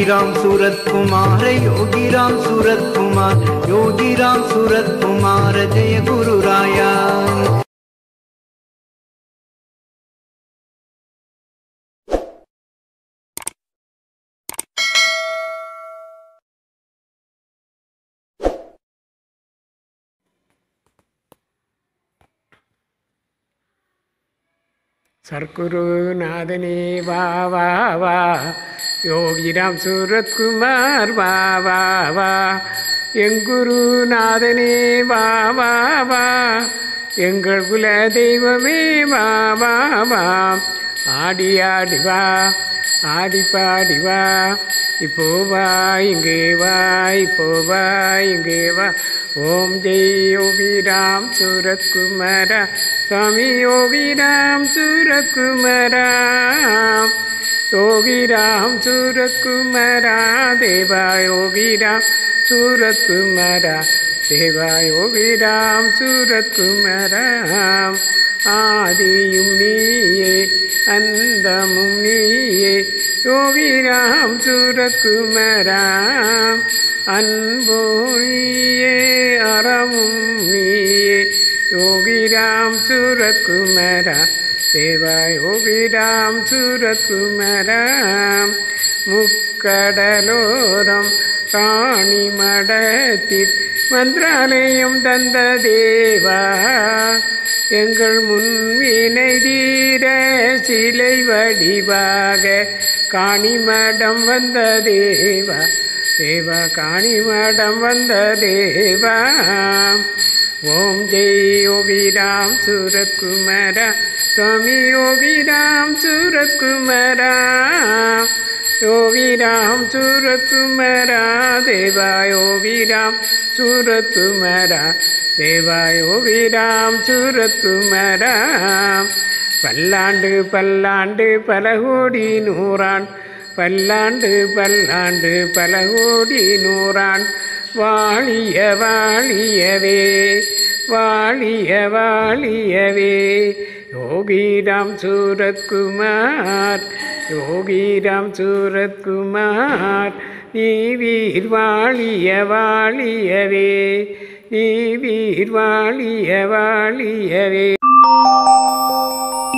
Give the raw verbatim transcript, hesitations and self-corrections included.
योगीराम सूरत कुमार योगीराम सूरत कुमार योगीराम सूरत कुमार जय गुरु राया। सद्गुरुनाथने वा वा वा योगीराम सूरत कुमार वा वा वा எங்குருநாதனே வா வா வா எங்கள் குல தெய்வமே வா வா வா ஆடி ஆடி வா ஆடி பாடி வா இப்போ வா இங்கே வா இப்போ வா இங்கே வா ஓம் ஜெய் யோகிராம் சூரத் குமாரா स्वामी योगीराम सूरत कुमारा योगीराम सूरत कुमारा देवा योगीराम सूरत कुमारा देवा योगीराम सूरत कुमारा आदियुम नीये अंदमुम नीये योगीराम सूरत कुमारा अன்பும் நீயே அறமும் நீயே योगीराम सूरत कुमारा देवा योगीराम सूरत कुमारा मुक्कडलोरम काणी मडत्तिल मन्त्रालयम तंद देवा எங்கள் முன்வினை தீர சிலை வடிவாக காணிமடம் வந்த தேவா தேவா காணிமடம் வந்த தேவா ओम जय योगीराम सूरत कुमारा स्वामी योगीराम सूरत कुमारा योगीराम सूरत कुमारा देवा योगीराम सूरत कुमारा देवा योगीराम सूरत कुमारा பல்லாண்டு பல்லாண்டு பல கோடி நூறான் பல்லாண்டு பல்லாண்டு பல கோடி நூறான் வாழிய வாழியவே வாழிய வாழியவே योगीराम सूरत कुमार योगीराम सूरत कुमार நீ வீர் வாழிய வாழியவே நீ வீர் வாழிய வாழியவே